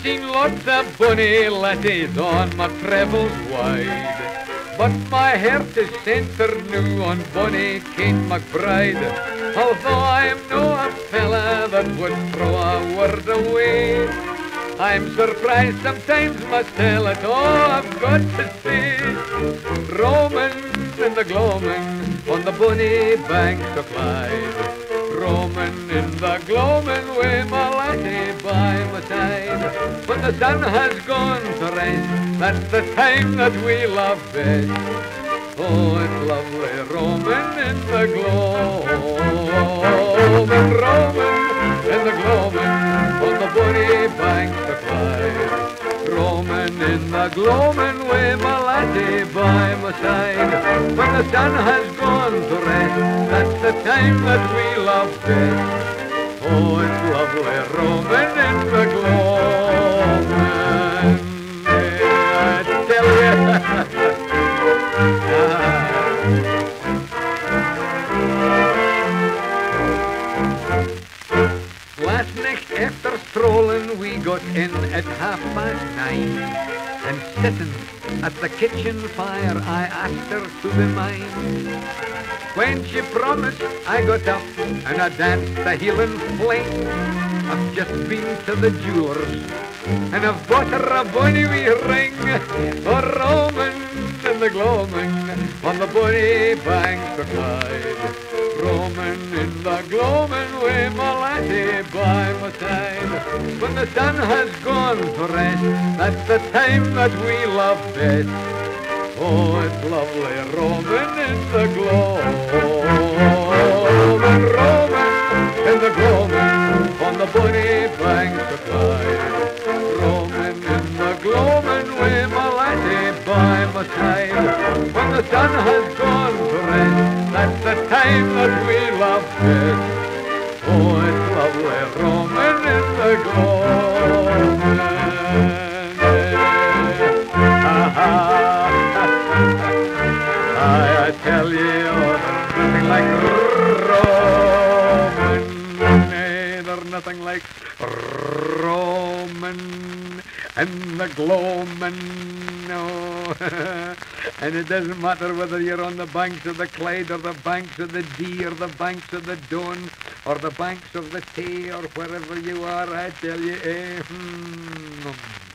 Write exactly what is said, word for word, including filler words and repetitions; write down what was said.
seen lots of bonny laddies on my travels wide, but my heart is centred now on bonny Kate McBride. Although I'm no a fella that would throw a word away, I'm surprised sometimes myself at all I've got to say. Roaming in the gloaming on the bonny banks of Clyde, roaming in the gloaming with my laddie by my side. When the sun has gone to rest, that's the time that we love best. Oh, it's lovely roaming in the gloaming, roaming in the gloaming on the bonny banks of Clyde, roaming in the gloaming with my laddie by my side. When the sun has gone to rest, that's the time that we love best. Oh, it's lovely roaming in the gloaming, I tell you. Last night after strolling we got in at half past nine, and sitting at the kitchen fire I asked her to be mine. When she promised I got up and I danced the healing flame. I've just been to the jeweller's and I've bought her a bonny wee ring, for roaming in the gloaming on the bonny banks of Clyde, roaming in the gloaming with my laddie by my side. When the sun has gone to rest, that's the time that we love best. Oh, it's lovely roaming in the gloaming, roaming in the gloaming on the bonny banks of Clyde, roaming in the gloaming with my laddie by my side. When the sun has gone to rest, that's the time that we love best. Oh, it's lovely roaming in the gloaming. I, I tell you, oh, there's nothing like roaming. There's nothing like roaming and the gloaming. Oh. And it doesn't matter whether you're on the banks of the Clyde or the banks of the Dee or the banks of the Don or the banks of the Tay or wherever you are, I tell you, eh, hmm.